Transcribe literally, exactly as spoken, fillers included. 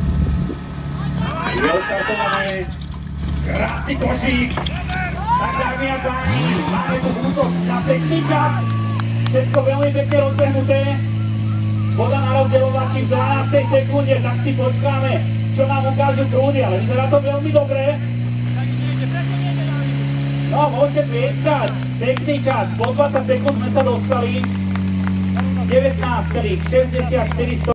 Je odštartované. Krásny košík. Tak dámy a páni, máme tu útok na cestný čas. Všetko veľmi pekne rozbehnuté. Voda na rozdeľovači v dvanástej sekunde, tak si počkáme, čo nám ukážu prúdy, ale vyzerá to veľmi dobre. No, môžete tlieskať. Pekný čas, po dvadsať sekúnd sme sa dostali. devätnásť celých šesťdesiatštyri